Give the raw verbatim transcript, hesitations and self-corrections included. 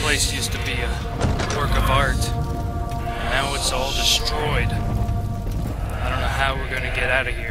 place used to be a work of art. And now it's all destroyed. I don't know how we're gonna get out of here.